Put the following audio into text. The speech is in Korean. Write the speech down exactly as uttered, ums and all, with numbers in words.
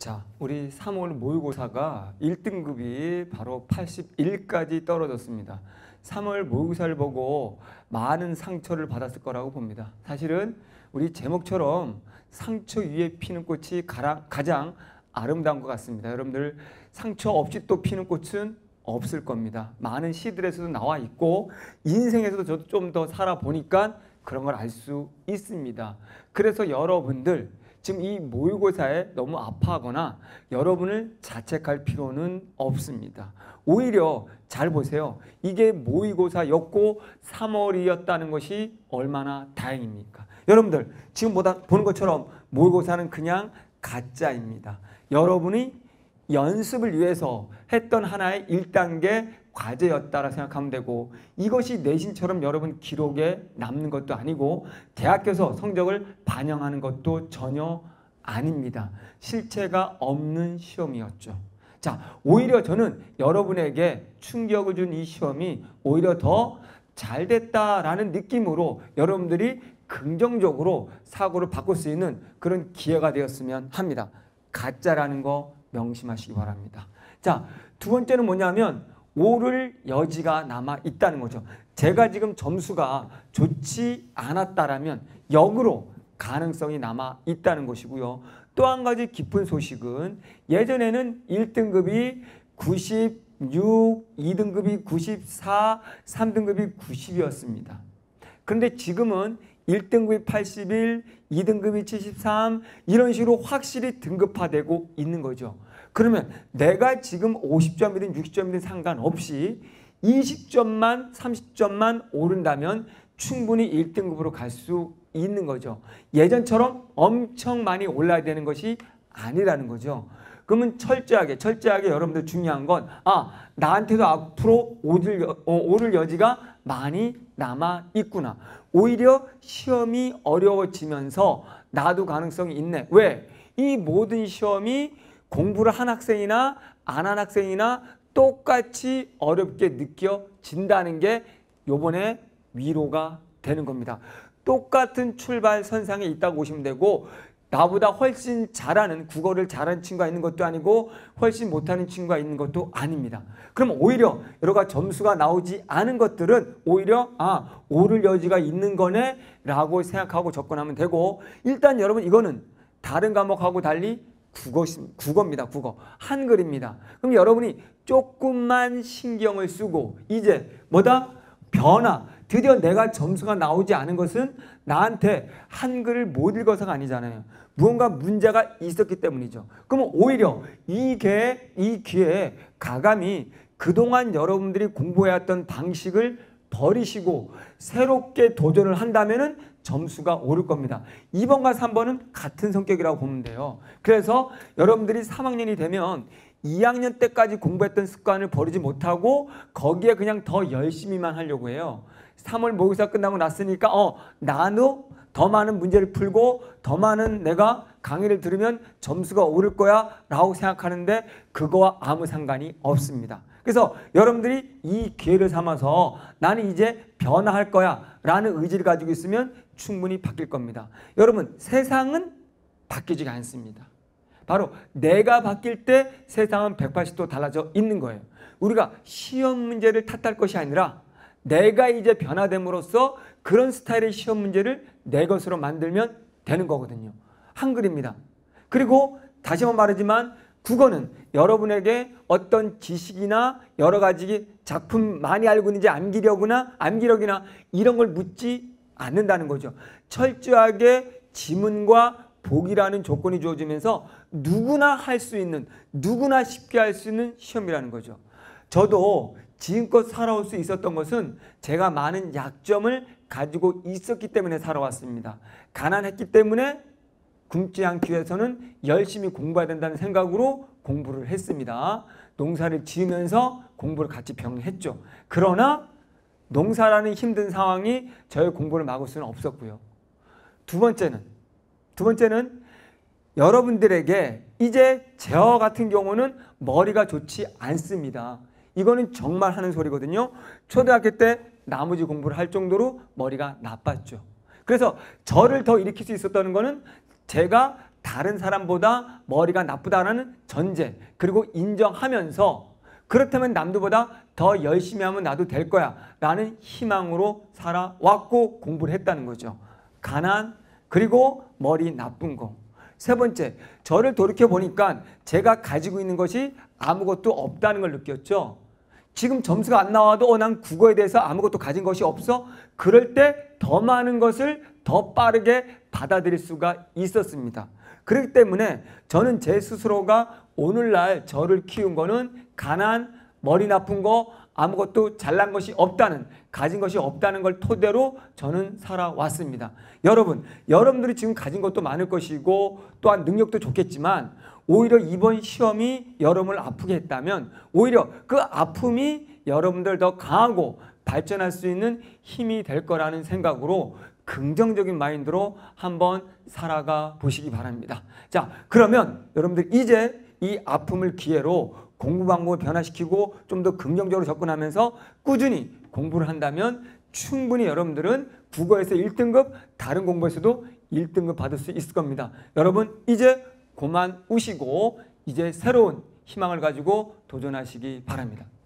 자, 우리 삼월 모의고사가 일 등급이 바로 팔십일까지 떨어졌습니다. 삼월 모의고사를 보고 많은 상처를 받았을 거라고 봅니다. 사실은 우리 제목처럼 상처 위에 피는 꽃이 가장 아름다운 것 같습니다. 여러분들 상처 없이 또 피는 꽃은 없을 겁니다. 많은 시들에서도 나와 있고 인생에서도 저도 좀 더 살아보니까 그런 걸 알 수 있습니다. 그래서 여러분들 지금 이 모의고사에 너무 아파하거나 여러분을 자책할 필요는 없습니다. 오히려 잘 보세요. 이게 모의고사였고 삼월이었다는 것이 얼마나 다행입니까? 여러분들 지금 보는 것처럼 모의고사는 그냥 가짜입니다. 여러분이 연습을 위해서 했던 하나의 일 단계 과제였다라 생각하면 되고, 이것이 내신처럼 여러분 기록에 남는 것도 아니고 대학교에서 성적을 반영하는 것도 전혀 아닙니다. 실체가 없는 시험이었죠. 자, 오히려 저는 여러분에게 충격을 준 이 시험이 오히려 더 잘 됐다라는 느낌으로 여러분들이 긍정적으로 사고를 바꿀 수 있는 그런 기회가 되었으면 합니다. 가짜라는 거 명심하시기 바랍니다. 자, 두 번째는 뭐냐면 오를 여지가 남아 있다는 거죠. 제가 지금 점수가 좋지 않았다라면 역으로 가능성이 남아 있다는 것이고요. 또 한 가지 기쁜 소식은 예전에는 일 등급이 구십육, 이 등급이 구십사, 삼 등급이 구십이었습니다. 그런데 지금은 일 등급이 팔십일, 이 등급이 칠십삼 이런 식으로 확실히 등급화되고 있는 거죠. 그러면 내가 지금 오십 점이든 육십 점이든 상관없이 이십 점만 삼십 점만 오른다면 충분히 일 등급으로 갈 수 있는 거죠. 예전처럼 엄청 많이 올라야 되는 것이 아니라는 거죠. 그러면 철저하게 철저하게 여러분들 중요한 건 아, 나한테도 앞으로 오를, 어, 오를 여지가 많이 남아 있구나. 오히려 시험이 어려워지면서 나도 가능성이 있네. 왜? 이 모든 시험이 공부를 한 학생이나 안 한 학생이나 똑같이 어렵게 느껴진다는 게 요번에 위로가 되는 겁니다. 똑같은 출발선상에 있다고 보시면 되고, 나보다 훨씬 잘하는, 국어를 잘하는 친구가 있는 것도 아니고 훨씬 못하는 친구가 있는 것도 아닙니다. 그럼 오히려 여러 가지 점수가 나오지 않은 것들은 오히려 아, 오를 여지가 있는 거네 라고 생각하고 접근하면 되고, 일단 여러분 이거는 다른 과목하고 달리 국어, 국어입니다. 국어. 한글입니다. 그럼 여러분이 조금만 신경을 쓰고 이제 뭐다? 변화. 드디어 내가 점수가 나오지 않은 것은 나한테 한글을 못 읽어서가 아니잖아요. 무언가 문제가 있었기 때문이죠. 그러면 오히려 이 기회에, 이 기회에 가감히 그동안 여러분들이 공부해왔던 방식을 버리시고 새롭게 도전을 한다면은 점수가 오를 겁니다. 이 번과 삼 번은 같은 성격이라고 보면 돼요. 그래서 여러분들이 삼 학년이 되면 이 학년 때까지 공부했던 습관을 버리지 못하고 거기에 그냥 더 열심히만 하려고 해요. 삼월 모의고사 끝나고 났으니까 어 나도 더 많은 문제를 풀고 더 많은 내가 강의를 들으면 점수가 오를 거야 라고 생각하는데 그거와 아무 상관이 없습니다. 그래서 여러분들이 이 기회를 삼아서 나는 이제 변화할 거야 라는 의지를 가지고 있으면 충분히 바뀔 겁니다. 여러분, 세상은 바뀌지 않습니다. 바로 내가 바뀔 때 세상은 백팔십 도 달라져 있는 거예요. 우리가 시험 문제를 탓할 것이 아니라 내가 이제 변화됨으로써 그런 스타일의 시험 문제를 내 것으로 만들면 되는 거거든요. 한글입니다. 그리고 다시 한번 말하지만 국어는 여러분에게 어떤 지식이나 여러 가지 작품 많이 알고 있는지 암기력이나 암기력이나 이런 걸 묻지 않는다는 거죠. 철저하게 지문과 보기라는 조건이 주어지면서 누구나 할 수 있는, 누구나 쉽게 할 수 있는 시험이라는 거죠. 저도 지금껏 살아올 수 있었던 것은 제가 많은 약점을 가지고 있었기 때문에 살아왔습니다. 가난했기 때문에 굶지 않기 위해서는 열심히 공부해야 된다는 생각으로 공부를 했습니다. 농사를 지으면서 공부를 같이 병행했죠. 그러나 농사라는 힘든 상황이 저의 공부를 막을 수는 없었고요. 두 번째는 두 번째는 여러분들에게 이제 저 같은 경우는 머리가 좋지 않습니다. 이거는 정말 하는 소리거든요. 초등학교 때 나머지 공부를 할 정도로 머리가 나빴죠. 그래서 저를 더 일으킬 수 있었다는 거는 제가 다른 사람보다 머리가 나쁘다는 전제 그리고 인정하면서 그렇다면 남들보다 더 열심히 하면 나도 될 거야 라는 희망으로 살아왔고 공부를 했다는 거죠. 가난 그리고 머리 나쁜 거. 세 번째, 저를 돌이켜보니까 제가 가지고 있는 것이 아무것도 없다는 걸 느꼈죠. 지금 점수가 안 나와도 어, 난 국어에 대해서 아무것도 가진 것이 없어? 그럴 때 더 많은 것을 더 빠르게 받아들일 수가 있었습니다. 그렇기 때문에 저는 제 스스로가 오늘날 저를 키운 거는 가난, 머리 나쁜 거, 아무것도 잘난 것이 없다는, 가진 것이 없다는 걸 토대로 저는 살아왔습니다. 여러분, 여러분들이 지금 가진 것도 많을 것이고 또한 능력도 좋겠지만 오히려 이번 시험이 여러분을 아프게 했다면 오히려 그 아픔이 여러분들 더 강하고 발전할 수 있는 힘이 될 거라는 생각으로 긍정적인 마인드로 한번 살아가 보시기 바랍니다. 자, 그러면 여러분들 이제 이 아픔을 기회로 공부 방법을 변화시키고 좀 더 긍정적으로 접근하면서 꾸준히 공부를 한다면 충분히 여러분들은 국어에서 일 등급, 다른 공부에서도 일 등급 받을 수 있을 겁니다. 여러분 이제 그만 우시고 이제 새로운 희망을 가지고 도전하시기 바랍니다.